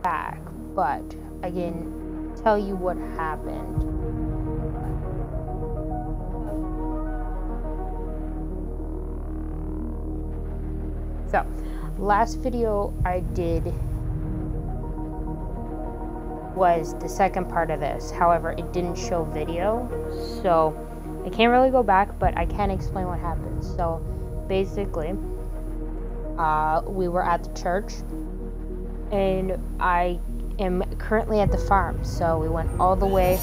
back, but I can tell you what happened. So, last video I did was the second part of this. However, it didn't show video, so I can't really go back, but I can explain what happened. So, basically, we were at the church, and I am currently at the farm. So we went all the way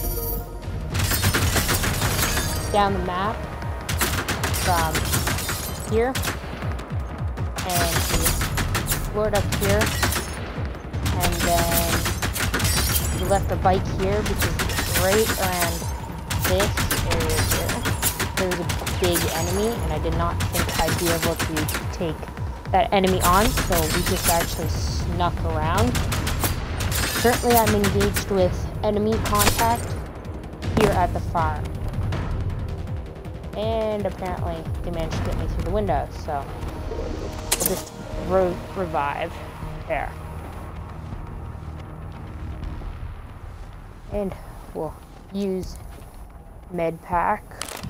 down the map from here, and we explored up here, and then we left the bike here because right around this area here, there was a big enemy, and I did not think I'd be able to take that enemy on, so we just actually snuck around. Currently, I'm engaged with enemy contact here at the farm. And apparently, they managed to get me through the window, so we'll just revive there. And we'll use med pack.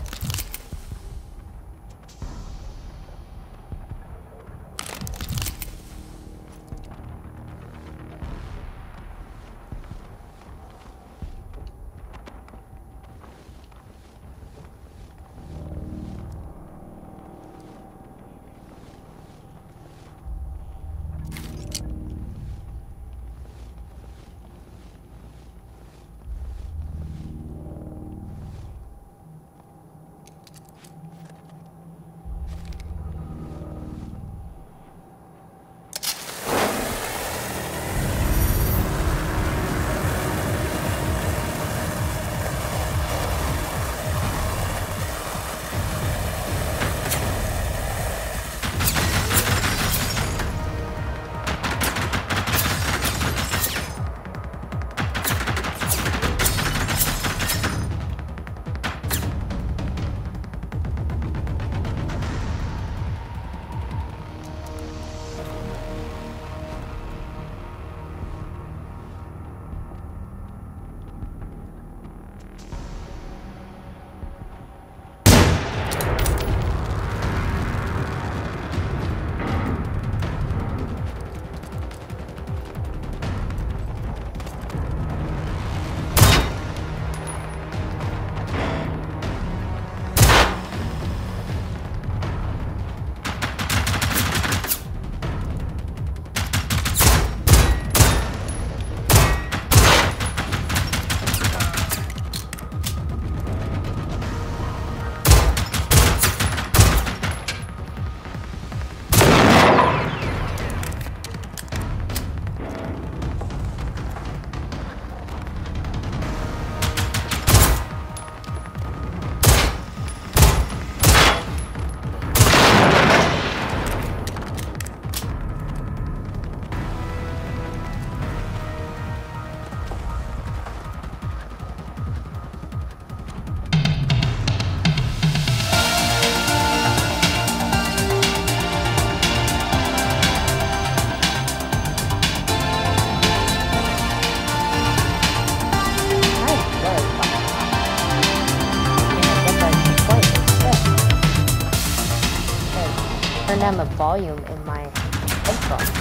Turn down the volume in my headphones.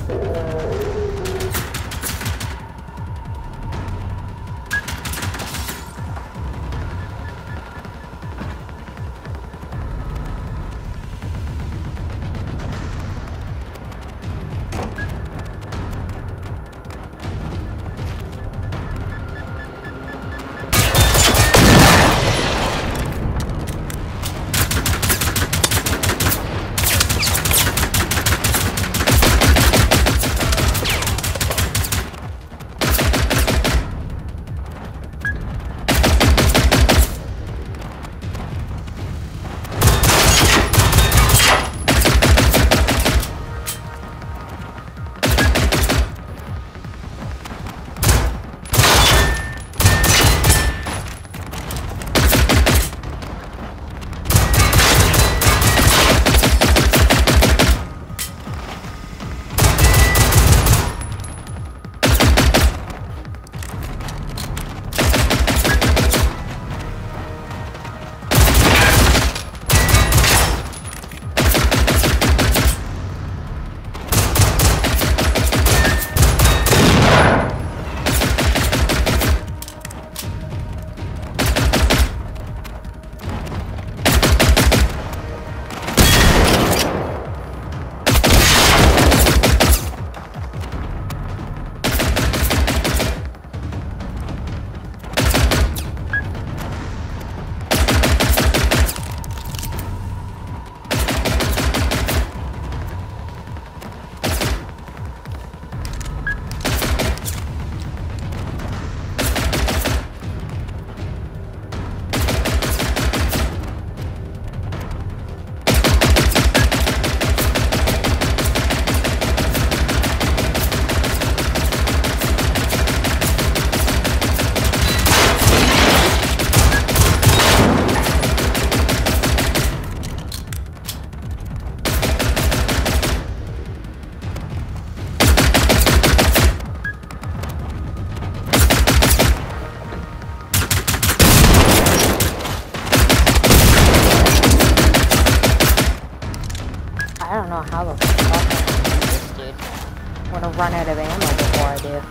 I don't know how the fuck I can do this, dude. I'm gonna run out of ammo before I do.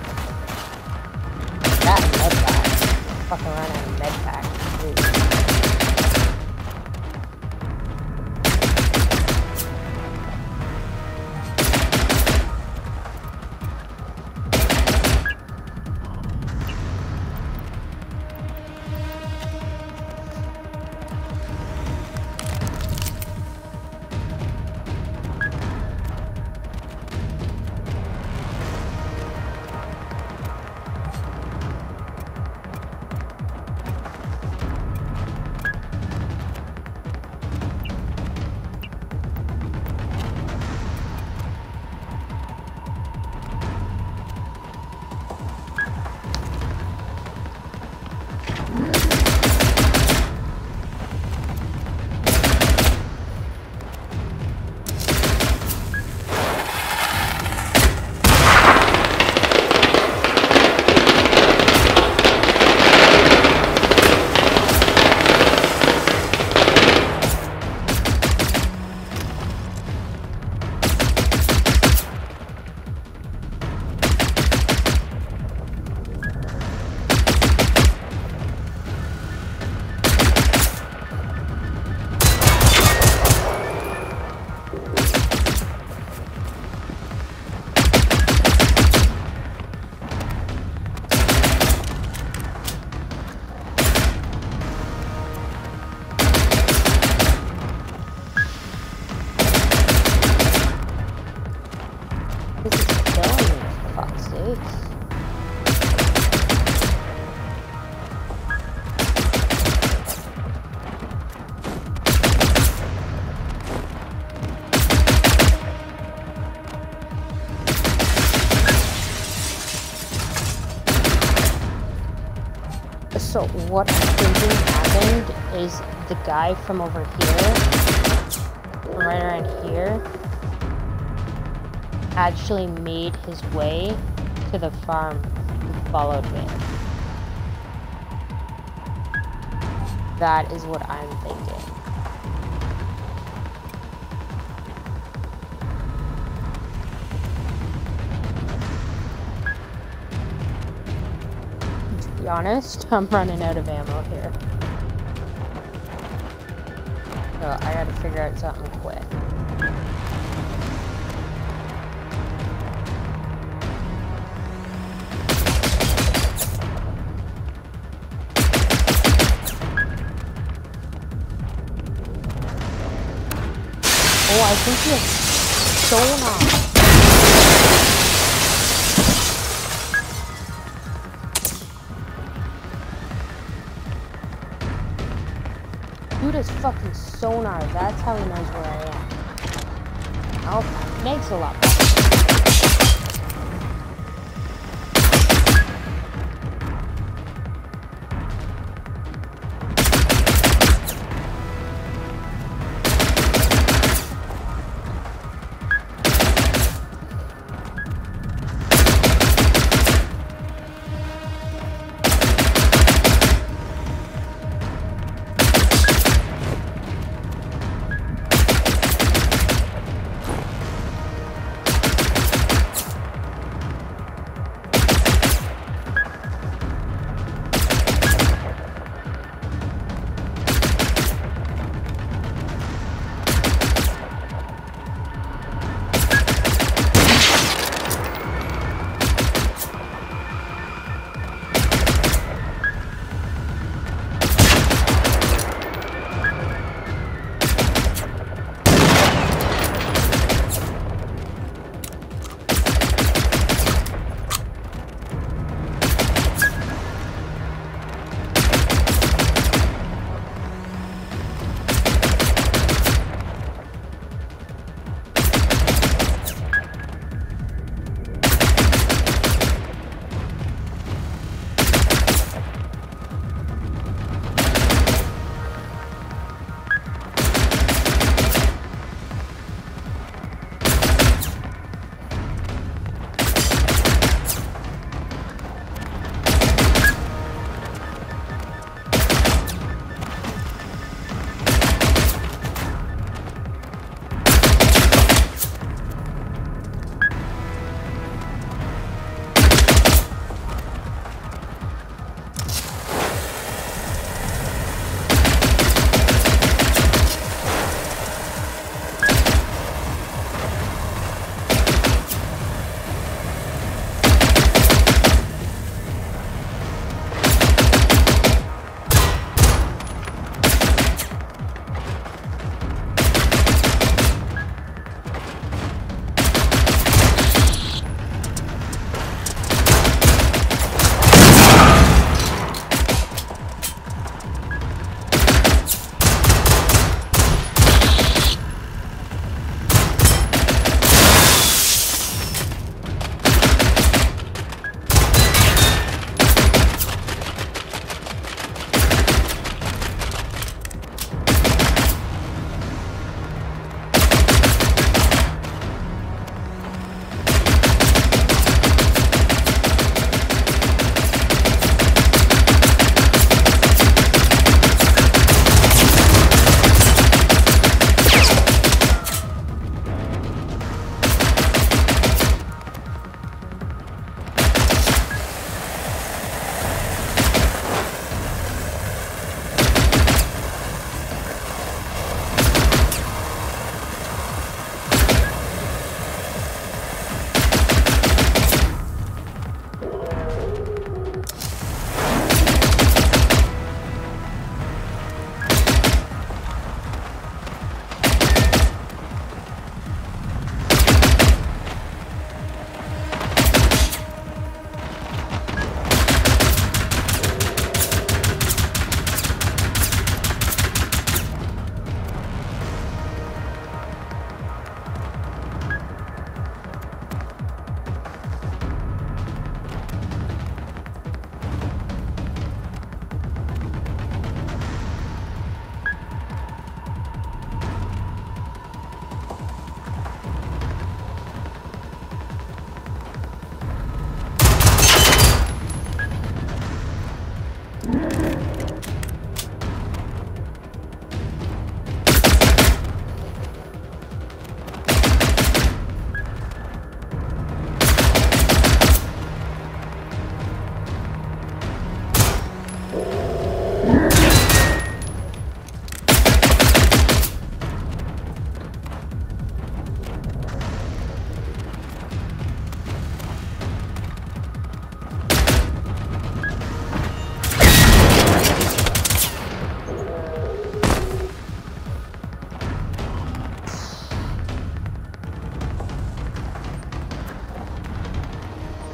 That med pack. Fucking run out of med pack. Dude. So what I'm thinking happened is the guy from over here, from right around here, actually made his way to the farm and followed me. That is what I'm thinking. be honest, I'm running out of ammo here. So I gotta figure out something quick. Oh, I think he has sonar. Dude has fucking sonar. That's how he knows where I am. Oh, makes a lot better.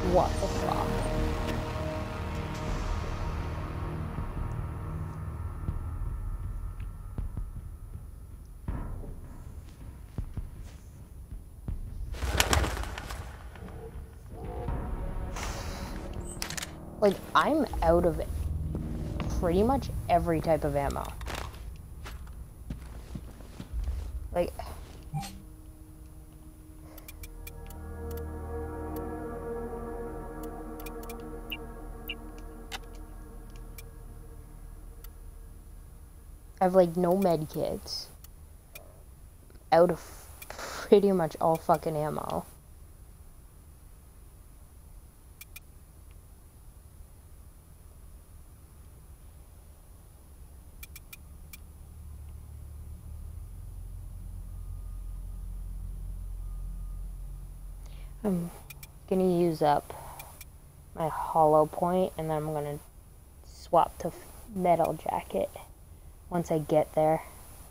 What the fuck? Like, I'm out of pretty much every type of ammo. Like... I have, like, no med kits. Out of pretty much all fucking ammo. I'm gonna use up my hollow point, and then I'm gonna swap to metal jacket once I get there.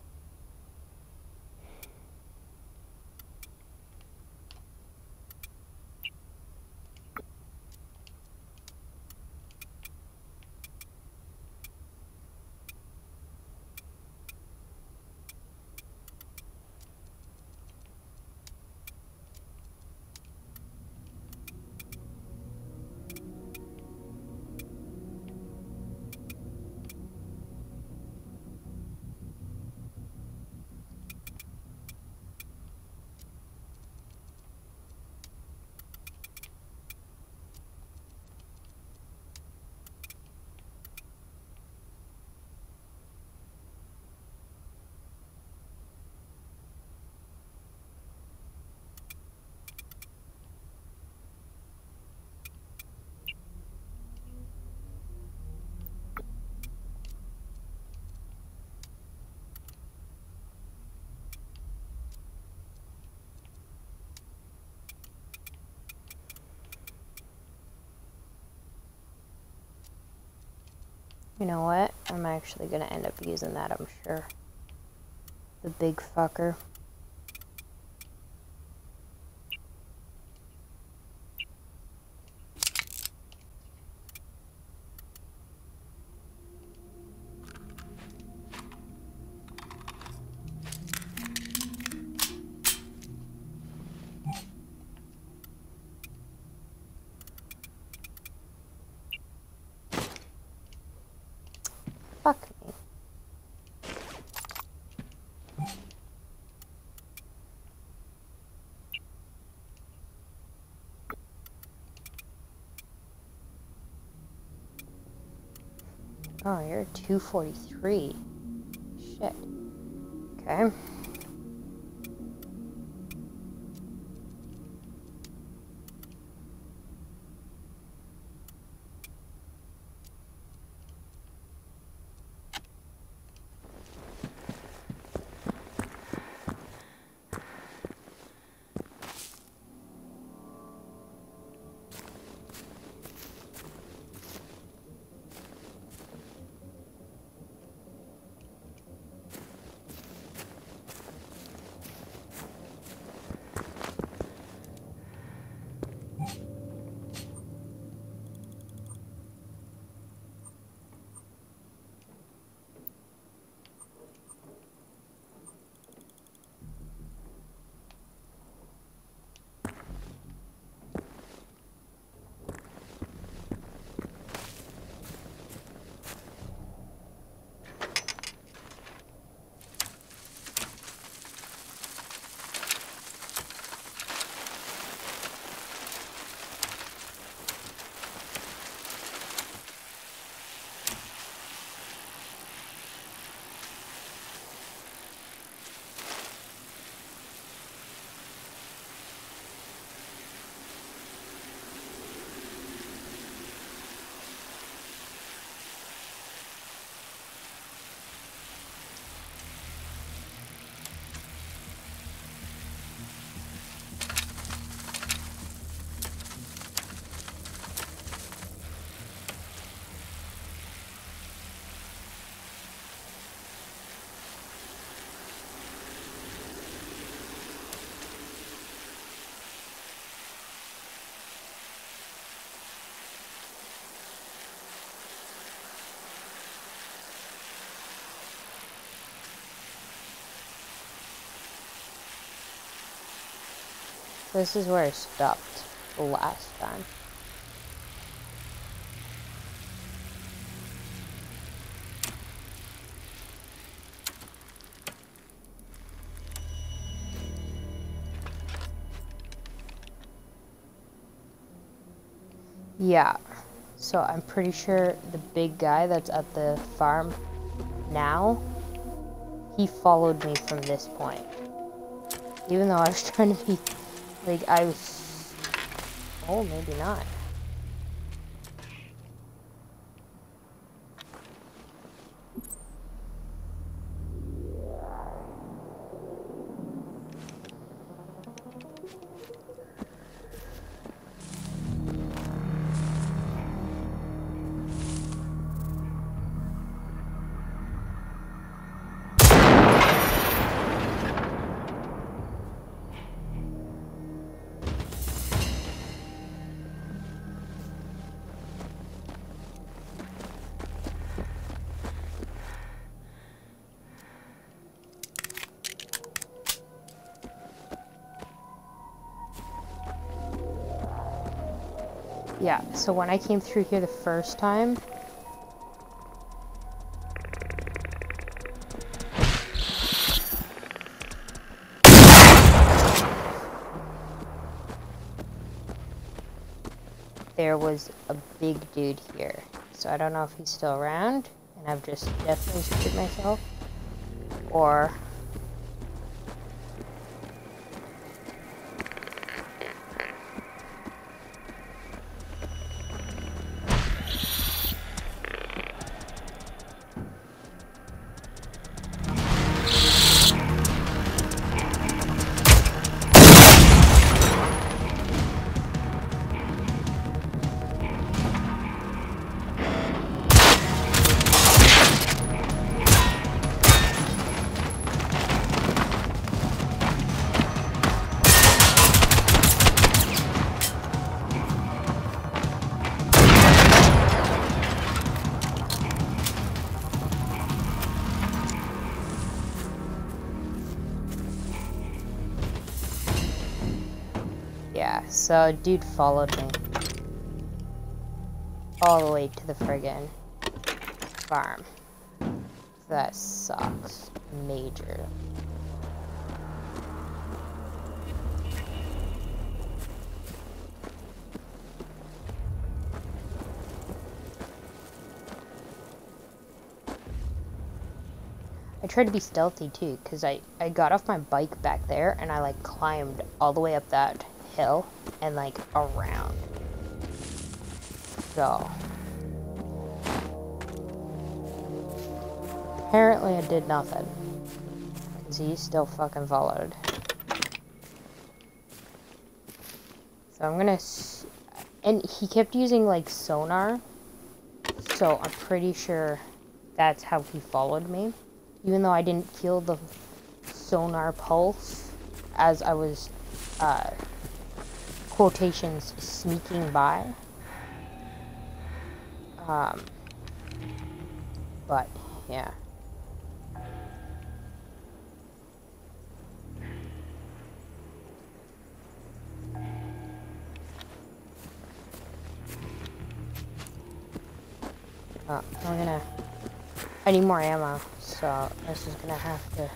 You know what? I'm actually gonna end up using that, I'm sure. The big fucker. Fuck me. Oh, you're 243. Shit. Okay. This is where I stopped the last time. Yeah, so I'm pretty sure the big guy that's at the farm now, he followed me from this point. Even though I was trying to be, like, I was, oh, maybe not. Yeah, so when I came through here the first time, there was a big dude here. So I don't know if he's still around, and I've just definitely screwed myself, or... Yeah, so dude followed me all the way to the friggin' farm. That sucks. Major. I tried to be stealthy too, because I got off my bike back there and I like climbed all the way up that hill and like around. So apparently I did nothing, because he still fucking followed. So I'm gonna and he kept using like sonar, so I'm pretty sure that's how he followed me, even though I didn't feel the sonar pulse as I was quotations sneaking by. But yeah. I'm gonna... I need more ammo, so this is gonna have to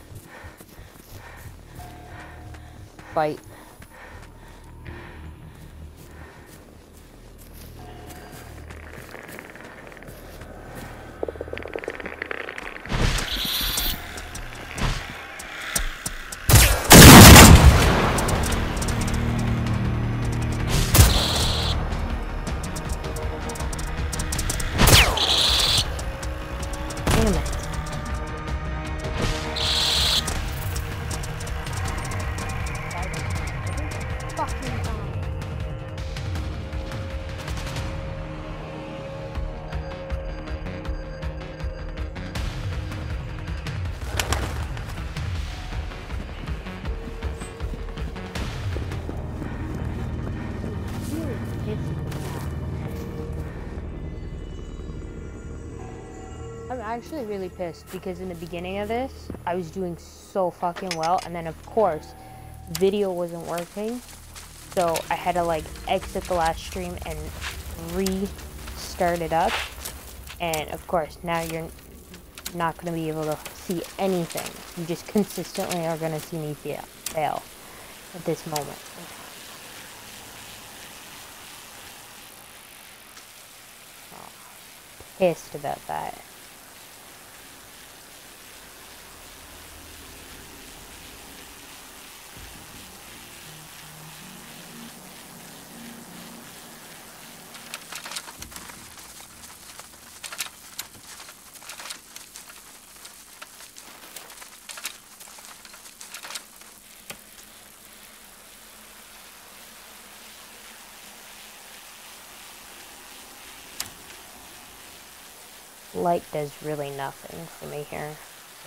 fight. I'm actually really pissed because in the beginning of this, I was doing so fucking well, and then of course, video wasn't working, So I had to like exit the last stream and restart it up. And of course, now you're not going to be able to see anything. You just consistently are going to see me fail at this moment. Oh, pissed about that. Light does really nothing for me here, so.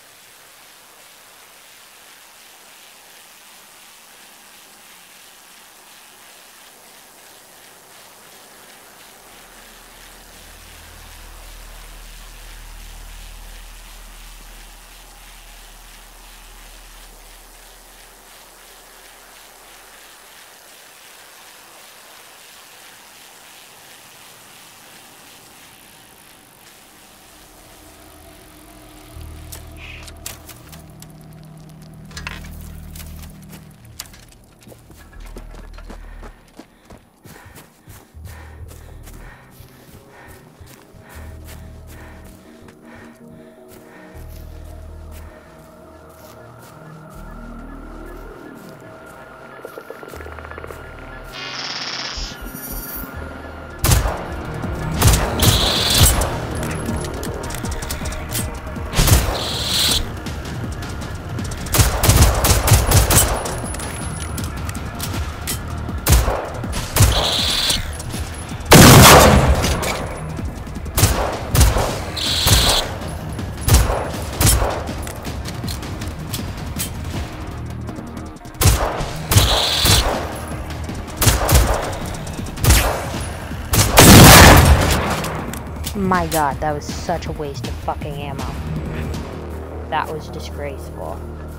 My god, that was such a waste of fucking ammo. That was disgraceful.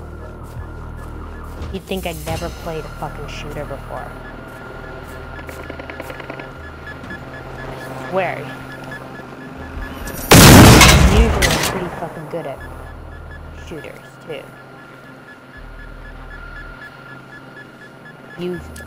You'd think I'd never played a fucking shooter before. I swear. Usually I'm pretty fucking good at shooters, too. Usually.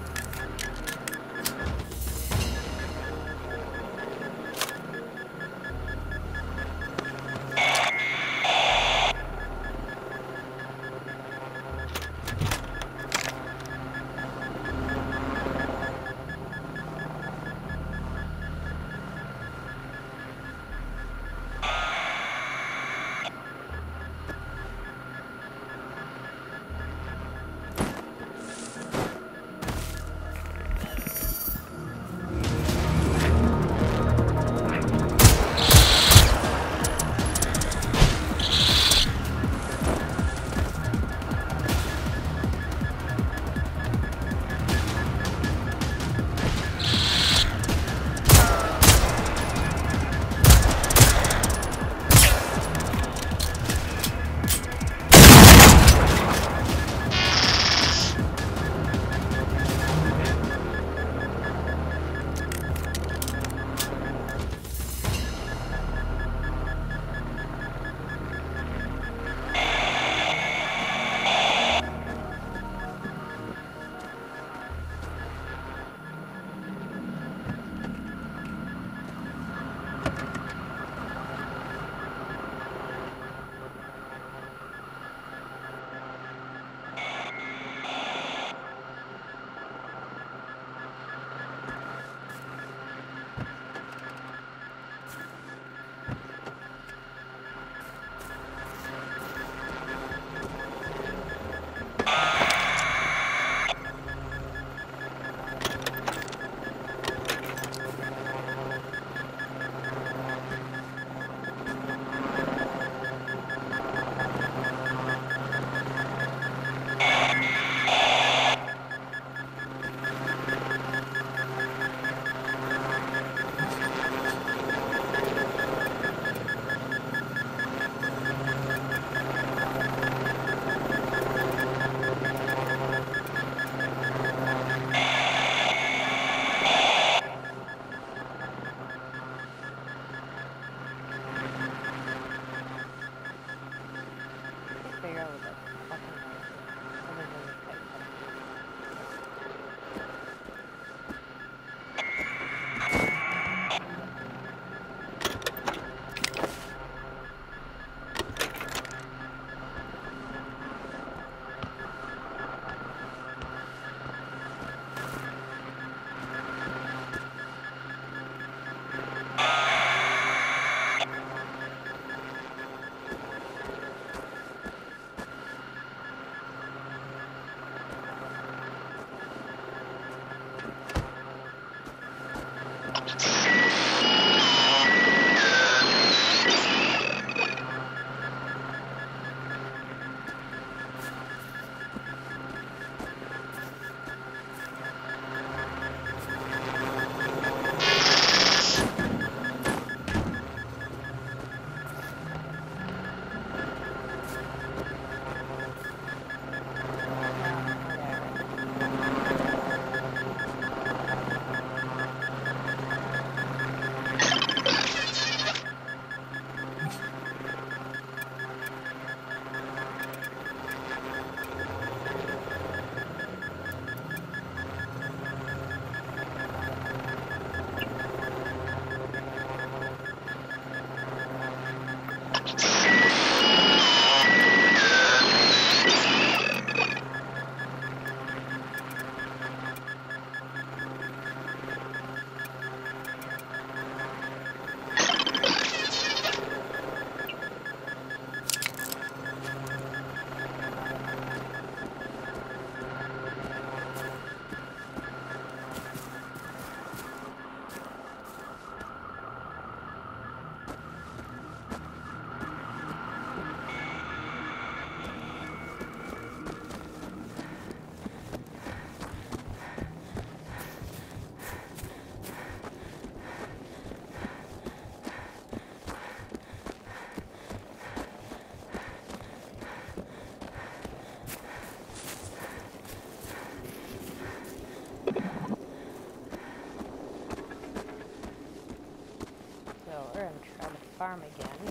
farm again.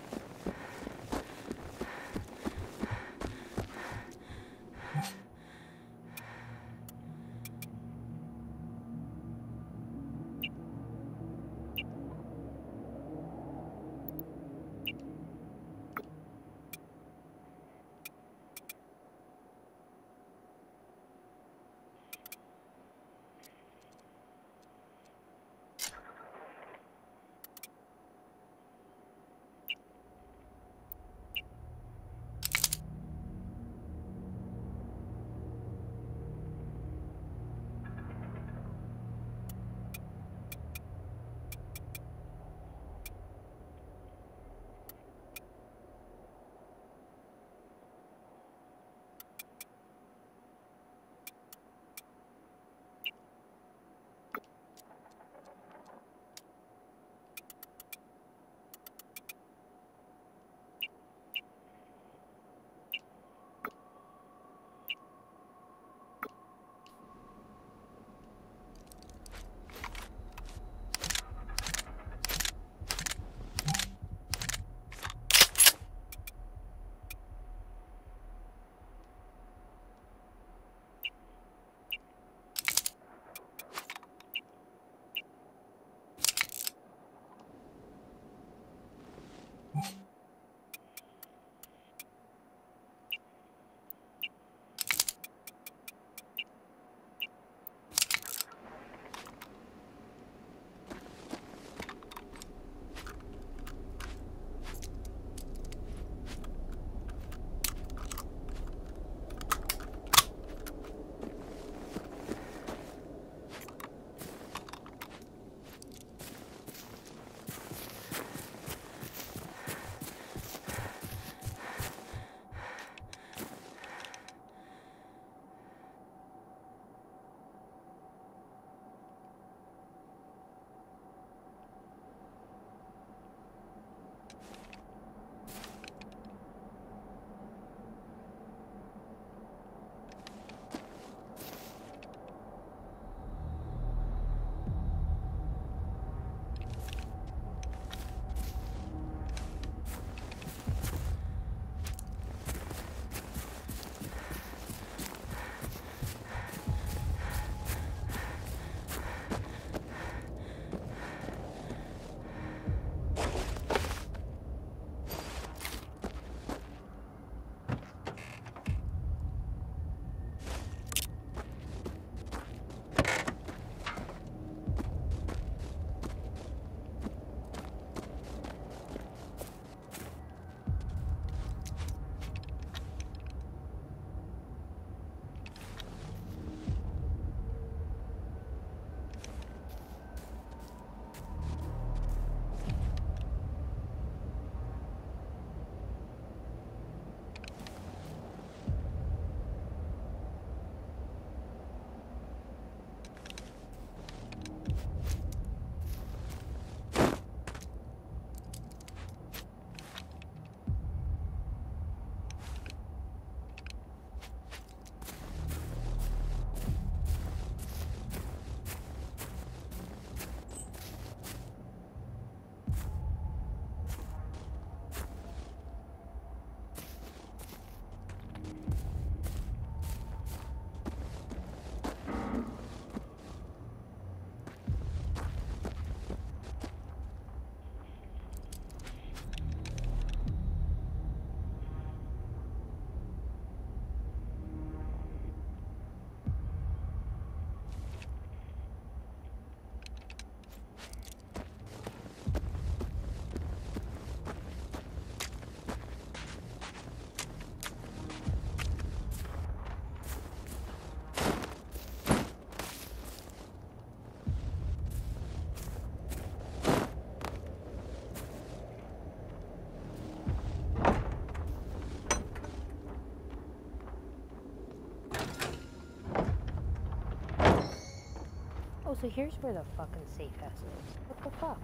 Oh, so here's where the fucking safe house is. What the fuck?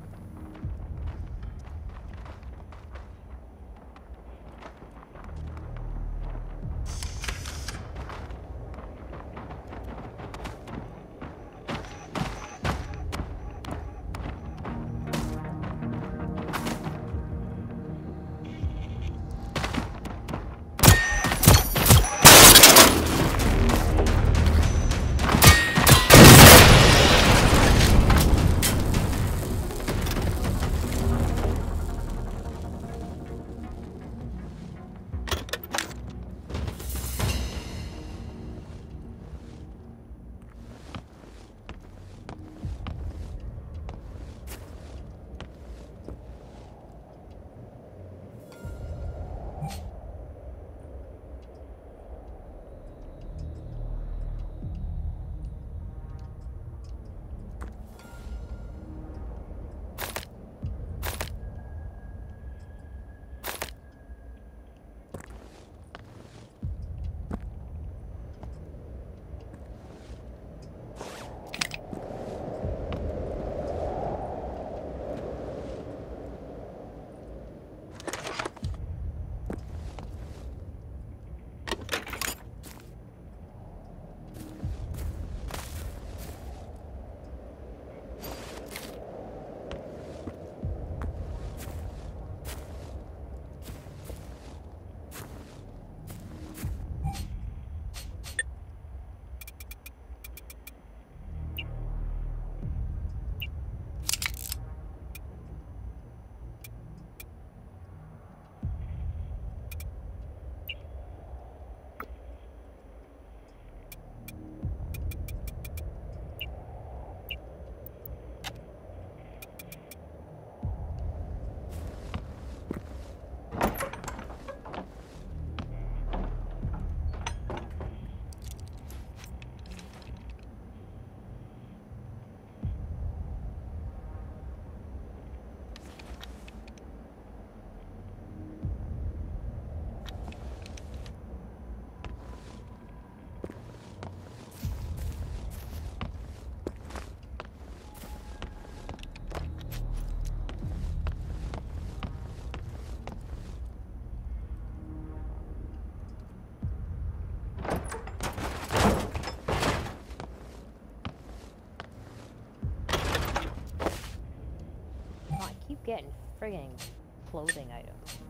getting friggin' clothing items.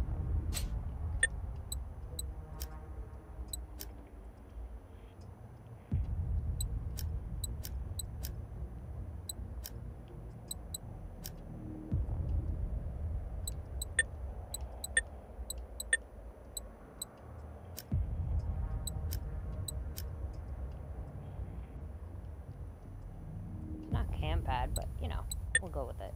It's not cam pad, but you know, we'll go with it.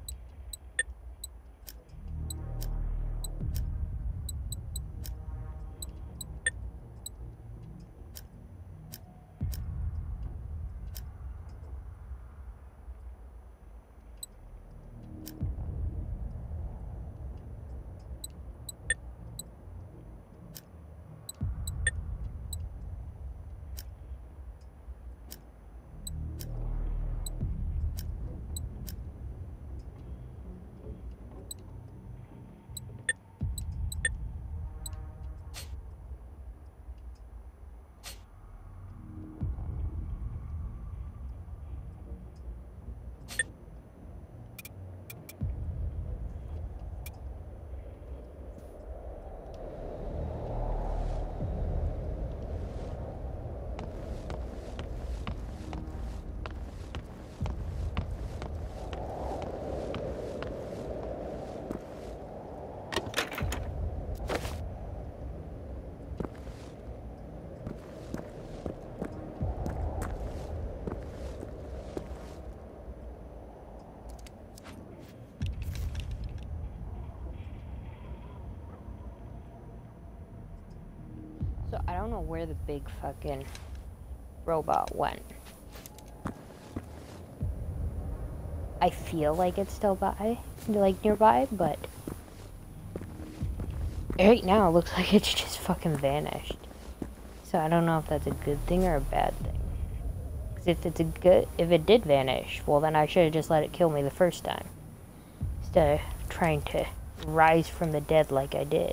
So I don't know where the big fucking robot went. I feel like it's still nearby, but right now it looks like it's just fucking vanished. So I don't know if that's a good thing or a bad thing. Because if it did vanish, well then I should have just let it kill me the first time. Instead of trying to rise from the dead like I did.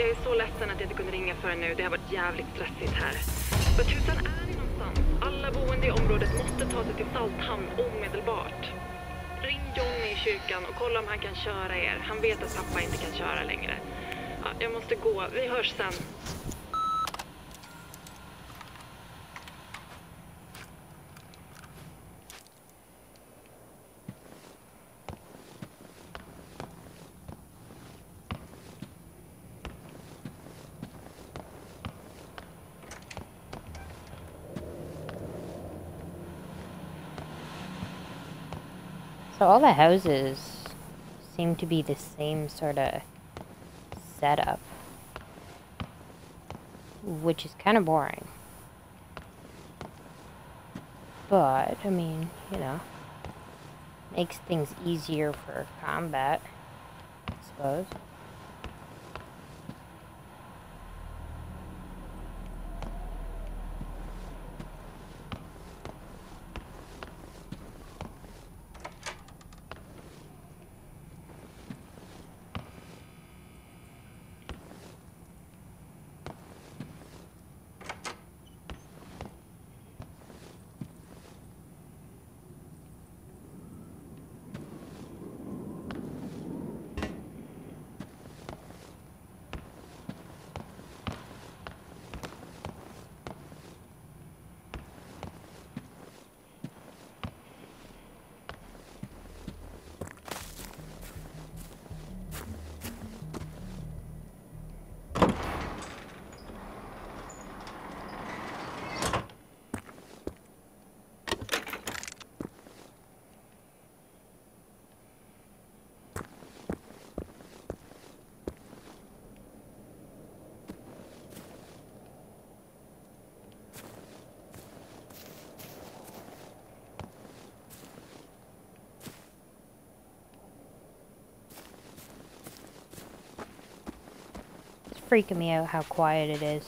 Jag är så ledsen att jag inte kunde ringa förrän nu. Det har varit jävligt stressigt här. Vad tusan är ni någonstans? Alla boende i området måste ta sig till Salthamn omedelbart. Ring Johnny i kyrkan och kolla om han kan köra er. Han vet att pappa inte kan köra längre. Ja, jag måste gå. Vi hörs sen. So all the houses seem to be the same sort of setup, which is kind of boring. But, I mean, you know, makes things easier for combat, I suppose. Freaking me out how quiet it is.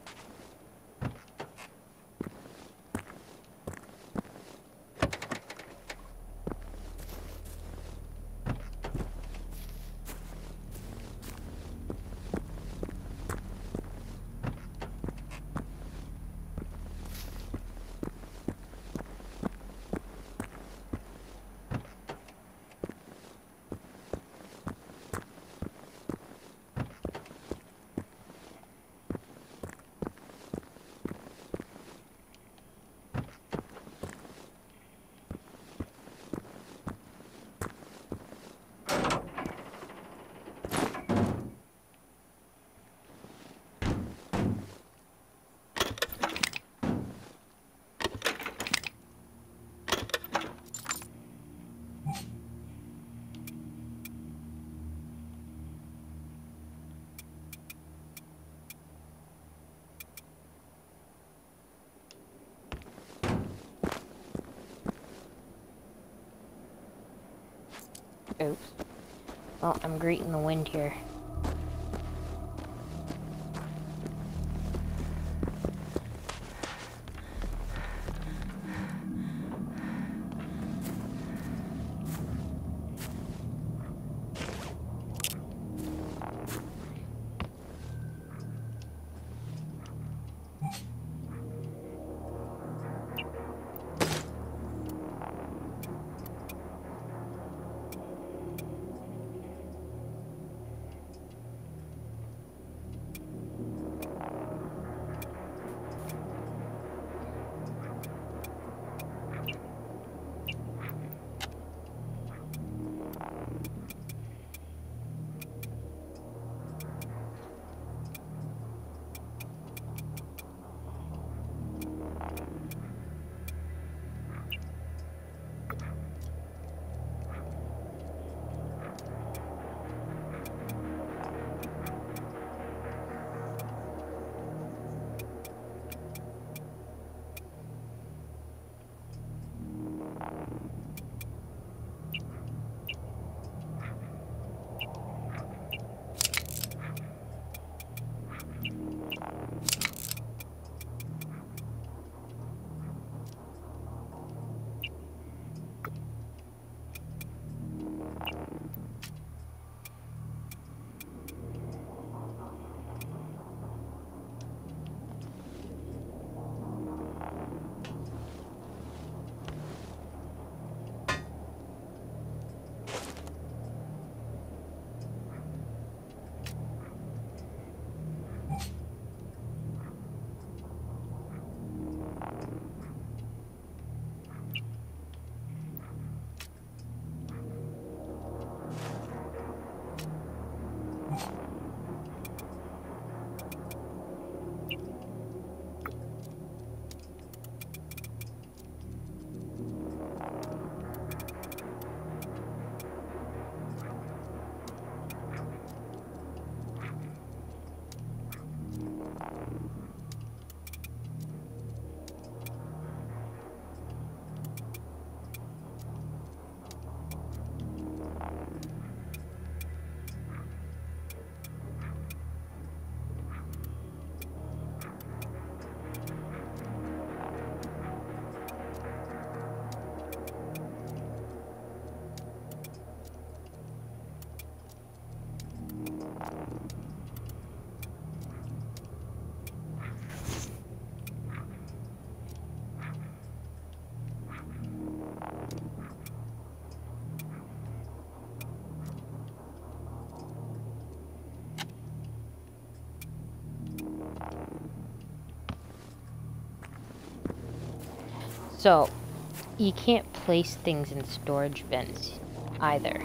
Oops. Well, I'm greeting the wind here. So, you can't place things in storage bins either.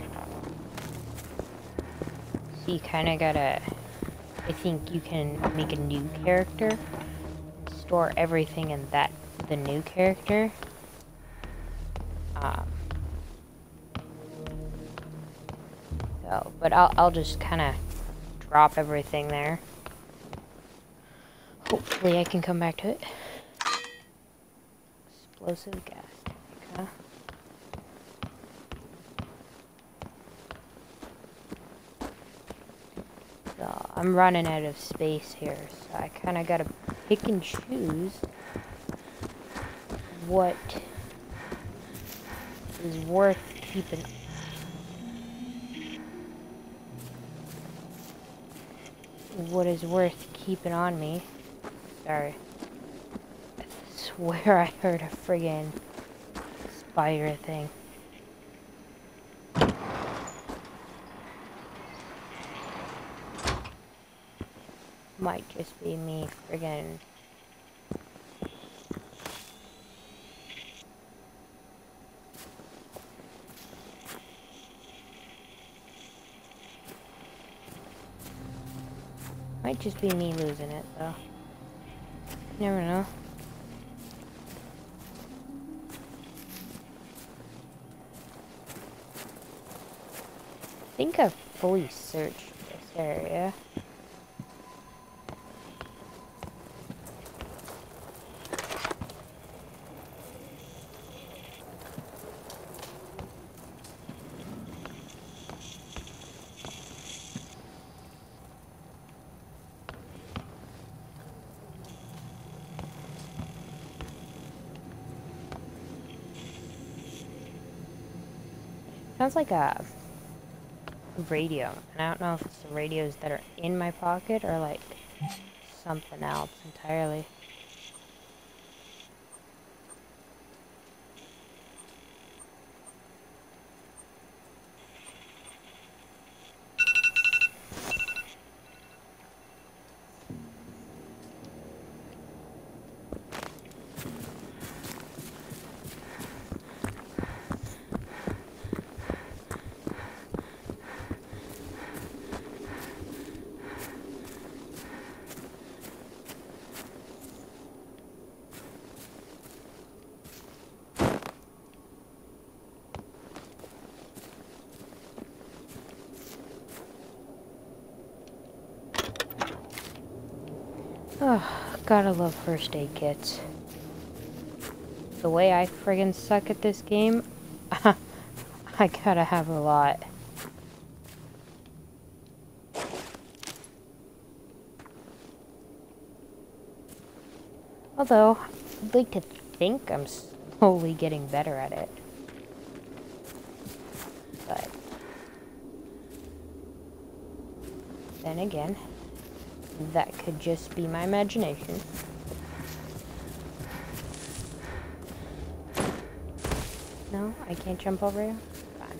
So you kind of gotta... I think you can make a new character, store everything in the new character. So, but I'll just kind of drop everything there. Hopefully I can come back to it. Explosive gas. Okay. So I'm running out of space here, so I kind of gotta pick and choose what is worth keeping. What is worth keeping on me. Sorry. I swear I heard a friggin' spider thing. Might just be me friggin'. Might just be me losing it, though. You never know. I think I've fully searched this area. Sounds like a radio, and I don't know if it's the radios that are in my pocket or like something else entirely. Oh, gotta love first aid kits. The way I friggin' suck at this game, I gotta have a lot. Although, I'd like to think I'm slowly getting better at it. But then again, that could just be my imagination. No, I can't jump over you? Fine.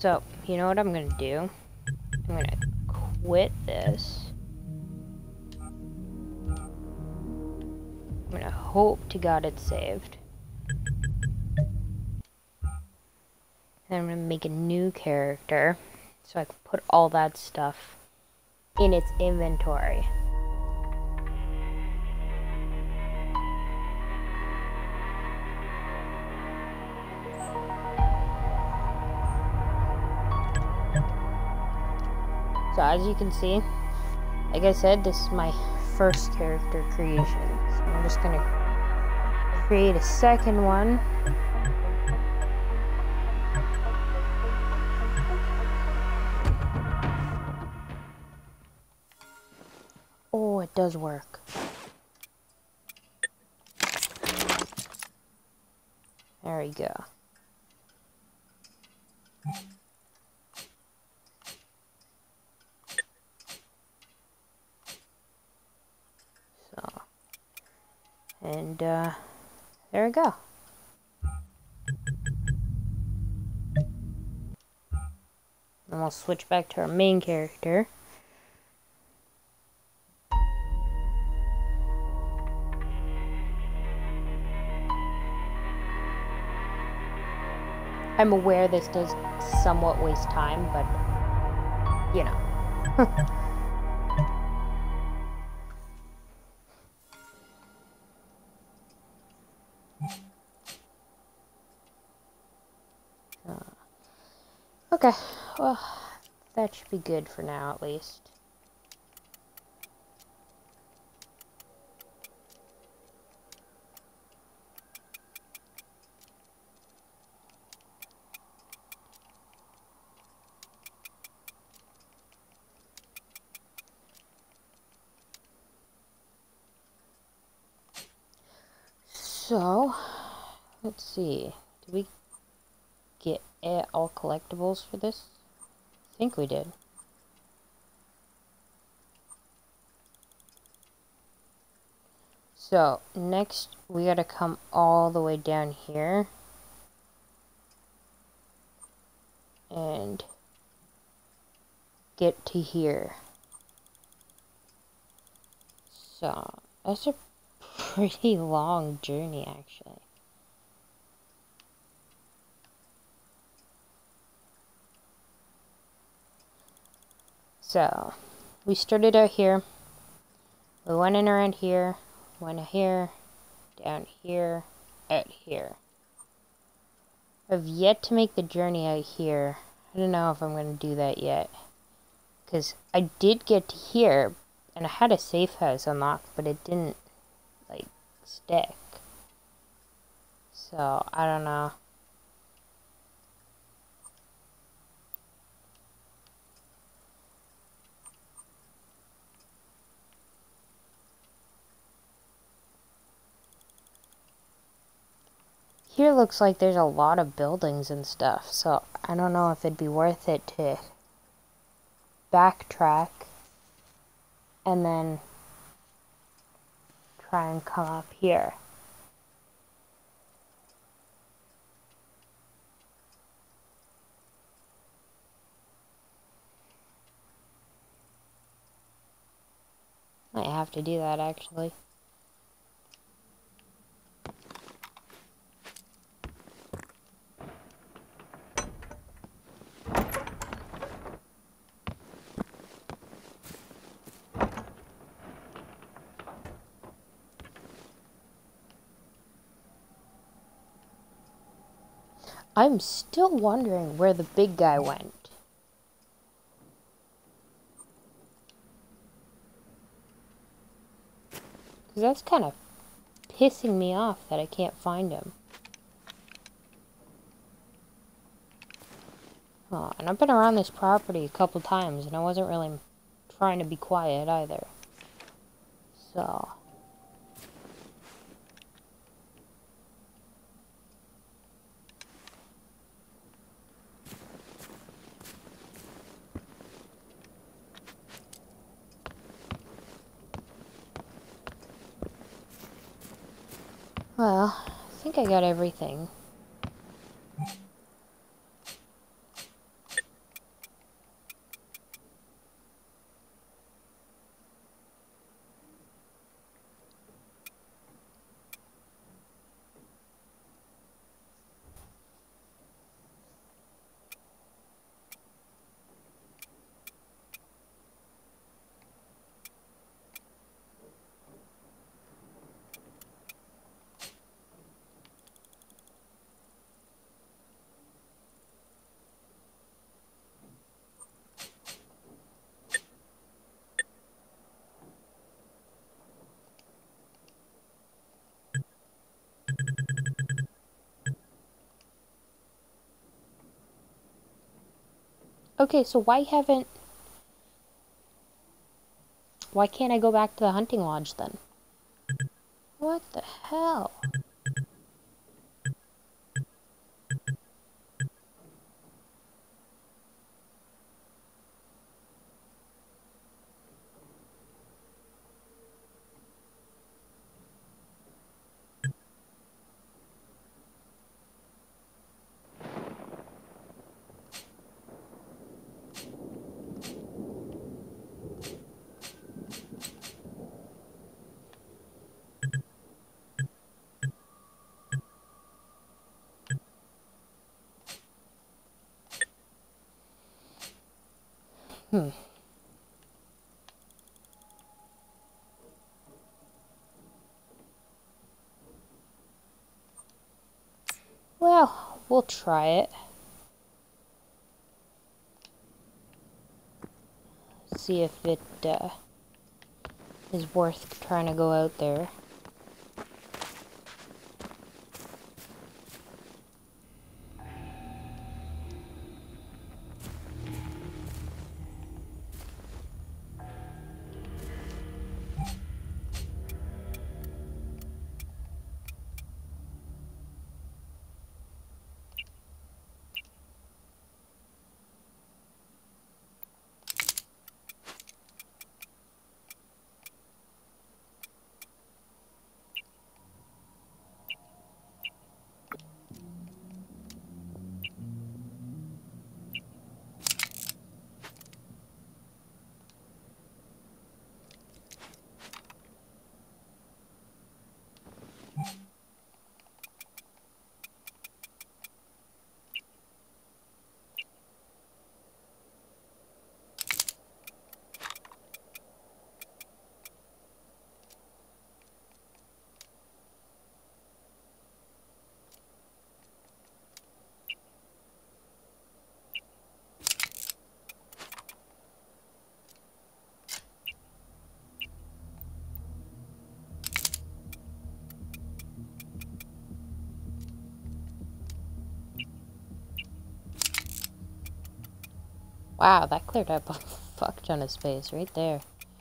So, you know what I'm gonna do? I'm gonna quit this. I'm gonna hope to God it's saved. And I'm gonna make a new character so I can put all that stuff in its inventory. So as you can see, like I said, this is my first character creation. So I'm just gonna create a second one. Oh, it does work. There we go. So, and there we go. And we'll switch back to our main character. I'm aware this does somewhat waste time, but, you know. Okay, well, that should be good for now, at least. So, let's see. Did we get all collectibles for this? I think we did. So, next we gotta come all the way down here. And get to here. So, that's a pretty long journey, actually. So, we started out here. We went in around here, went here, down here, out here. I've yet to make the journey out here. I don't know if I'm going to do that yet. Because I did get to here, and I had a safe house unlocked, but it didn't, like, stick. So, I don't know. Here looks like there's a lot of buildings and stuff, so I don't know if it'd be worth it to backtrack and then try and come up here. Might have to do that, actually. I'm still wondering where the big guy went. Because that's kind of pissing me off that I can't find him. Oh, and I've been around this property a couple times, and I wasn't really trying to be quiet either. So... Well, I think I got everything. Okay, so why can't I go back to the hunting lodge then? What the hell? Well, we'll try it. See if it is worth trying to go out there. Wow, that cleared up a fuck ton of space right there.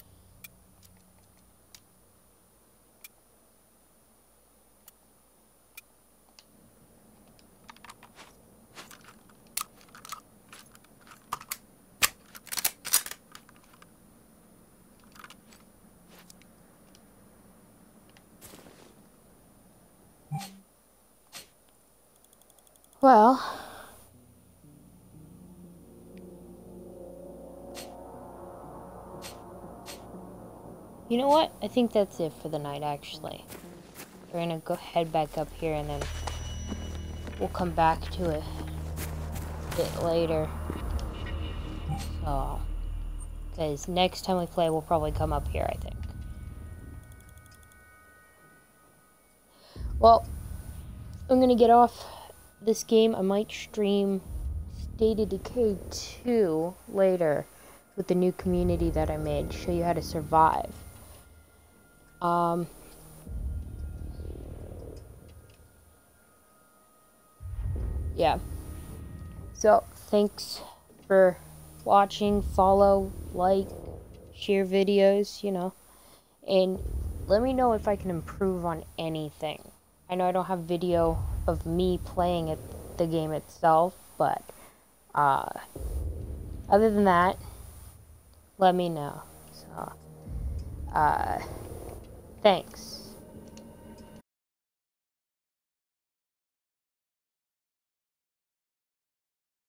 Well, you know what? I think that's it for the night, actually. We're gonna go head back up here and then we'll come back to it a bit later. So, because next time we play, we'll probably come up here, I think. Well, I'm gonna get off this game. I might stream State of Decay 2 later with the new community that I made to show you how to survive. Yeah. So, thanks for watching. Follow, like, share videos, you know. And let me know if I can improve on anything. I know I don't have video of me playing the game itself, but other than that, let me know. So, thanks.